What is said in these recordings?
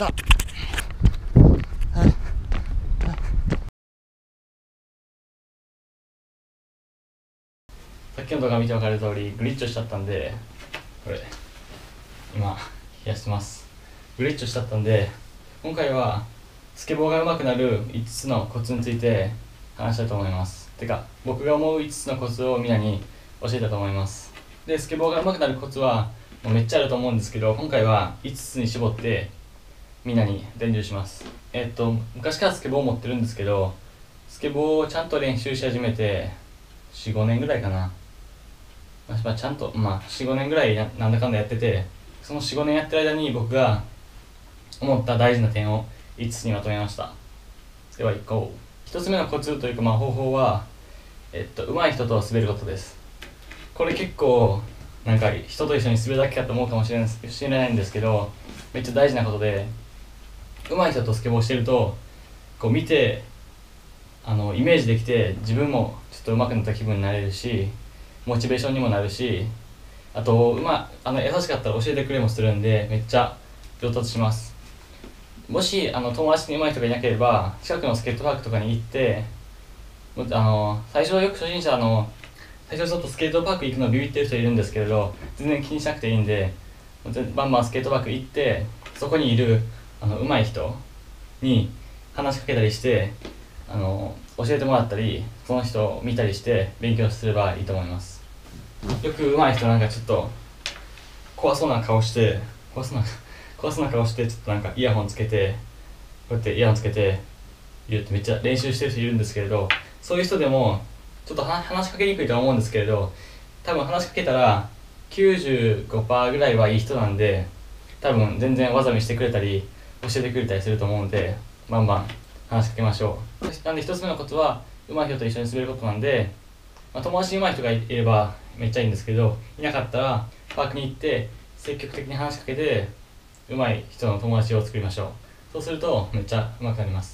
。さっきの動画見て分かる通りグリッチョしちゃったんで、これ今冷やしてます。グリッチョしちゃったんで、今回はスケボーが上手くなる5つのコツについて話したいと思います。てか僕が思う5つのコツをみんなに教えたと思います。でスケボーが上手くなるコツはもうめっちゃあると思うんですけど、今回は5つに絞ってみんなに伝授します。昔からスケボーを持ってるんですけど、スケボーをちゃんと練習し始めて 4,5 年ぐらいかな。ちゃんと4、5年ぐらいなんだかんだやってて、その4、5年やってる間に僕が思った大事な点を5つにまとめました。では1個、1つ目のコツというか方法は、上手い人と滑ることです。これ結構なんか人と一緒に滑るだけかと思うかもしれないんですけど、めっちゃ大事なことで、上手い人とスケボーしてるとこう見てイメージできて、自分もちょっと上手くなった気分になれるし、モチベーションにもなるし、あと優しかったら教えてくれもするんで、めっちゃ上達します。もし友達に上手い人がいなければ、近くのスケートパークとかに行って、最初はよく初心者最初ちょっとスケートパーク行くのビビってる人いるんですけれど、全然気にしなくていいんで、バンバンスケートパーク行って、そこにいる上手い人に話しかけたりして、教えてもらったり、その人を見たりして勉強すればいいと思います。よく上手い人なんかちょっと怖そうな顔してちょっとイヤホンつけて、こうやってイヤホンつけて言うってめっちゃ練習してる人いるんですけれど、そういう人でもちょっと話しかけにくいとは思うんですけれど、多分話しかけたら 95% ぐらいはいい人なんで、多分全然技見してくれたり教えてくれたりすると思うので、バンバン話しかけましょう。なんで1つ目のことは上手い人と一緒に滑ることなんで、友達に上手い人がいればめっちゃいいんですけど、いなかったらパークに行って積極的に話しかけて上手い人の友達を作りましょう。そうするとめっちゃ上手くなります。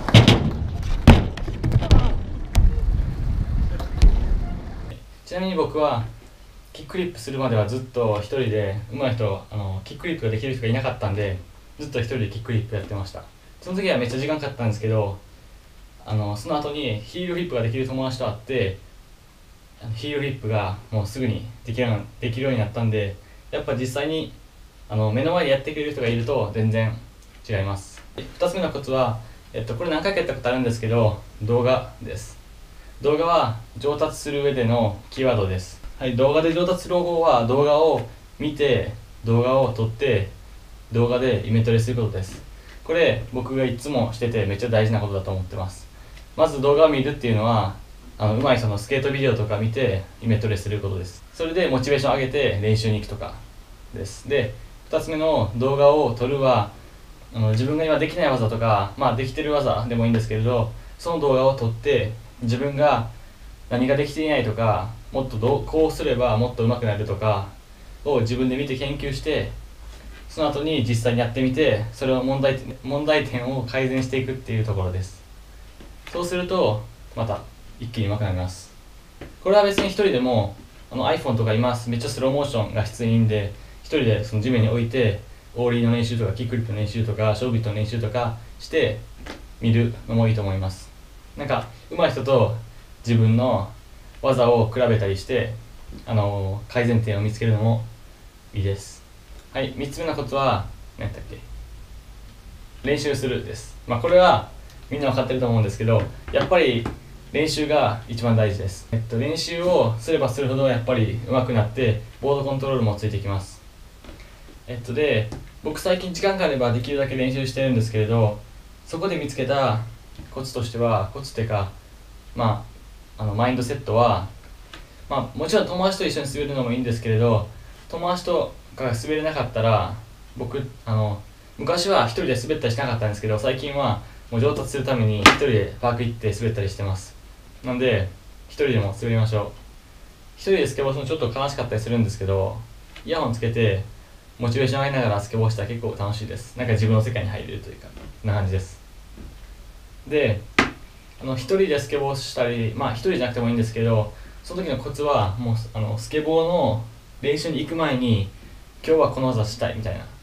ちなみに僕はキックリップするまではずっと一人で、上手い人キックリップができる人がいなかったんで、ずっと一人でキックリップやってました。その時はめっちゃ時間かかったんですけど、その後にヒールフリップができる友達と会って、ヒールフリップがもうすぐにできるようになったんで、やっぱ実際に目の前でやってくれる人がいると全然違います。2つ目のコツは、これ何回かやったことあるんですけど、動画です。動画は上達する上でのキーワードです。はい、動画で上達する方法は、動画を見て動画を撮って動画でイメトレすることです。これ僕がいつもしててめっちゃ大事なことだと思ってます。まず動画を見るっていうのは、上手い人のスケートビデオとか見てイメトレすることです。それでモチベーション上げて練習に行くとかです。で2つ目の動画を撮るは、自分が今できない技とか、できてる技でもいいんですけれど、その動画を撮って自分が何ができていないとか、もっとこうすればもっと上手くなるとかを自分で見て研究して、その後に実際にやってみて、それを問題点を改善していくっていうところです。そうするとまた一気に上手くなります。これは別に一人でもiPhone とか今めっちゃスローモーションが必要いいんで、一人でその地面に置いてオーリーの練習とかキックリップの練習とかショービットの練習とかして見るのもいいと思います。上手い人と自分の技を比べたりして、改善点を見つけるのもいいです。はい、3つ目のコツは何やったっけ、練習するです。これはみんな分かってると思うんですけど、やっぱり練習が一番大事です。練習をすればするほどやっぱり上手くなってボードコントロールもついてきます。で僕最近時間があればできるだけ練習してるんですけれど、そこで見つけたコツとしては、コツっていうかマインドセットは、もちろん友達と一緒に滑るのもいいんですけれど、友達とが滑れなかったら、僕昔は一人で滑ったりしなかったんですけど、最近はもう上達するために一人でパーク行って滑ったりしてます。なんで一人でも滑りましょう。一人でスケボーするのちょっと悲しかったりするんですけど、イヤホンつけてモチベーション上げながらスケボーしたら結構楽しいです。自分の世界に入れるというか、こんな感じです。で一人でスケボーしたり、一人じゃなくてもいいんですけど、その時のコツはもうスケボーの練習に行く前に今日はこの技したいみたいな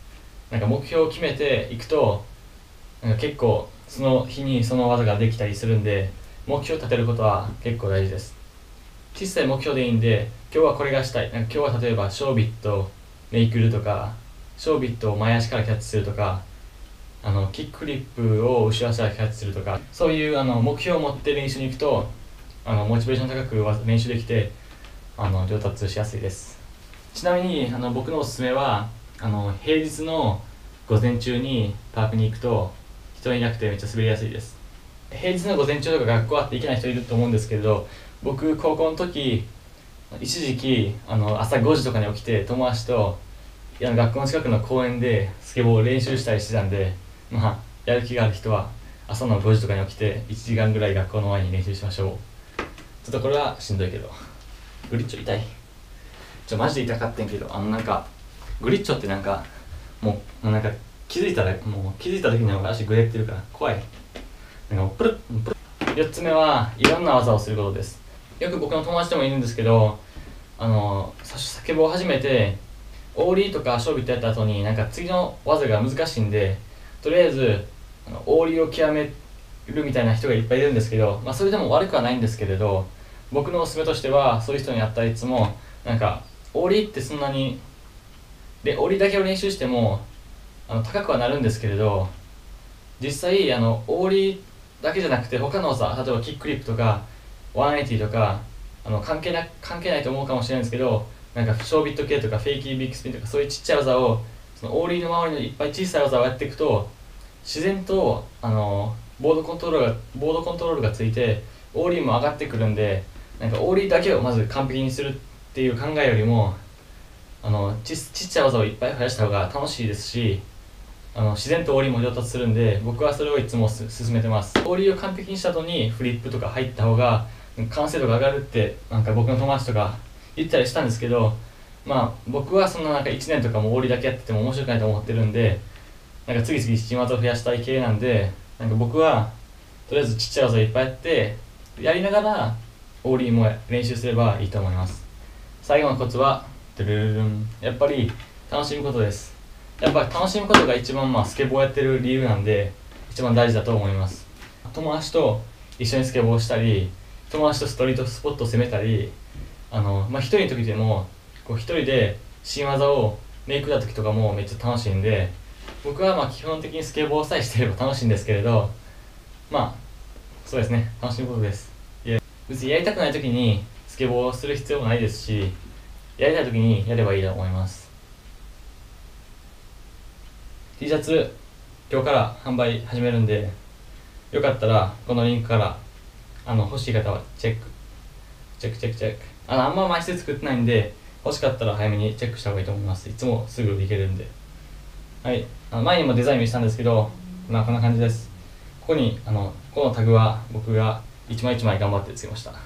なんか目標を決めていくと、なんか結構その日にその技ができたりするんで、目標を立てることは結構大事です。小さい目標でいいんで、今日はこれがしたい。なんか今日は例えばショービットメイクルとか、ショービットを前足からキャッチするとか、キックフリップを後ろ足からキャッチするとか、そういう目標を持って練習に行くとモチベーション高く練習できて上達しやすいです。ちなみに僕のおすすめは平日の午前中にパークに行くと人いなくてめっちゃ滑りやすいです。平日の午前中とか学校あって行けない人いると思うんですけれど、僕高校の時一時期朝5時とかに起きて友達と学校の近くの公園でスケボーを練習したりしてたんで、やる気がある人は朝の5時とかに起きて1時間ぐらい学校の前に練習しましょう。ちょっとこれはしんどいけど、グリッチョ痛い。マジで痛かったんけど、なんかグリッチョってなんかもうなんか気づいた時に足グレってるから怖い。なんかもうプルップルッ。4つ目はいろんな技をすることです。よく僕の友達でもいるんですけど、スケボーを始めてオーリーとかショービットやった後になんか次の技が難しいんで、とりあえずオーリーを極めるみたいな人がいっぱいいるんですけど、それでも悪くはないんですけれど、僕のおすすめとしてはそういう人に会ったらいつもなんかオーリーってそんなにでオーリーだけを練習しても高くはなるんですけれど、実際オーリーだけじゃなくて他の技、例えばキックリップとか180とか関係ないと思うかもしれないんですけど、なんかショービット系とかフェイキービッグスピンとかそういうちっちゃい技をそのオーリーの周りのいっぱい小さい技をやっていくと自然とボードコントロールがついてオーリーも上がってくるんで、なんかオーリーだけをまず完璧にするっていう考えよりもちっちゃい技をいっぱい増やした方が楽しいですし、自然とオーリーも上達するんで、僕はそれをいつも勧めてます。オーリーを完璧にした後にフリップとか入った方が完成度が上がるってなんか僕の友達とか言ったりしたんですけど、僕はそんななんか1年とかもオーリーだけやってても面白くないと思ってるんで、なんか次々新技を増やしたい系なんで、なんか僕はとりあえずちっちゃい技をいっぱいやってやりながらオーリーも練習すればいいと思います。最後のコツはやっぱり楽しむことです。やっぱり楽しむことが一番スケボーやってる理由なんで一番大事だと思います。友達と一緒にスケボーしたり、友達とストリートスポットを攻めたり、一人の時でも一人で新技をメイクだ時とかもめっちゃ楽しいんで、僕は基本的にスケボーさえしてれば楽しいんですけれど、そうですね、楽しむことです。別にやりたくない時にスケボーをする必要もないですし、やりたい時にやればいいと思います。T シャツ今日から販売始めるんで、よかったらこのリンクから欲しい方はチェック。あんま枚数作ってないんで、欲しかったら早めにチェックした方がいいと思います。いつもすぐいけるんで。はい、前にもデザイン見せたんですけど、こんな感じです。ここにこのタグは僕が一枚一枚頑張ってつけました。はい、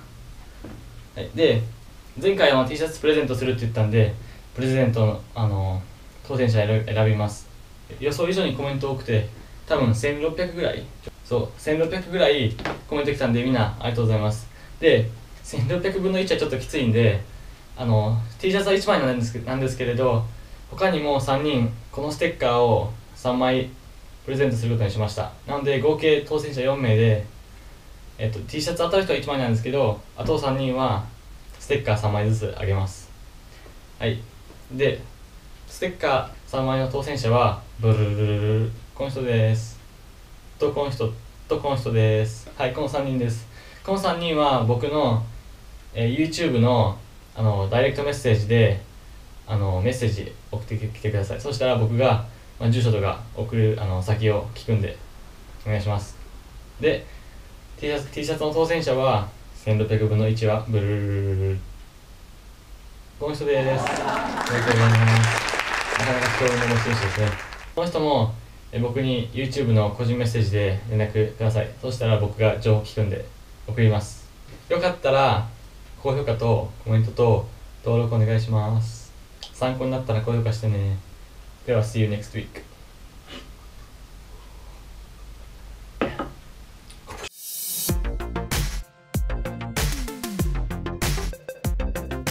で前回T シャツプレゼントするって言ったんで、プレゼントの当選者選びます。予想以上にコメント多くて、多分1600ぐらい1600ぐらいコメント来たんで、みんなありがとうございます。で1600分の1はちょっときついんで、T シャツは1枚なんですけれど、他にも3人このステッカーを3枚プレゼントすることにしました。なので合計当選者4名で、T シャツ当たる人は1枚なんですけど、あと3人はステッカー3枚ずつあげます。はい、でステッカー3枚の当選者はブルルルル、この人ですとこの人とこの人です。はい、この3人です。この3人は僕の、YouTube のダイレクトメッセージでメッセージ送ってきてください。そしたら僕が、住所とか送る先を聞くんでお願いします。で T シャツの当選者は1600分の1はブルルルルル、この人です。ありがとうございます。なかなか人の持ち主ですね。この人も僕に YouTube の個人メッセージで連絡ください。そしたら僕が情報聞くんで送ります。よかったら高評価とコメントと登録お願いします。参考になったら高評価してね。では See you next week.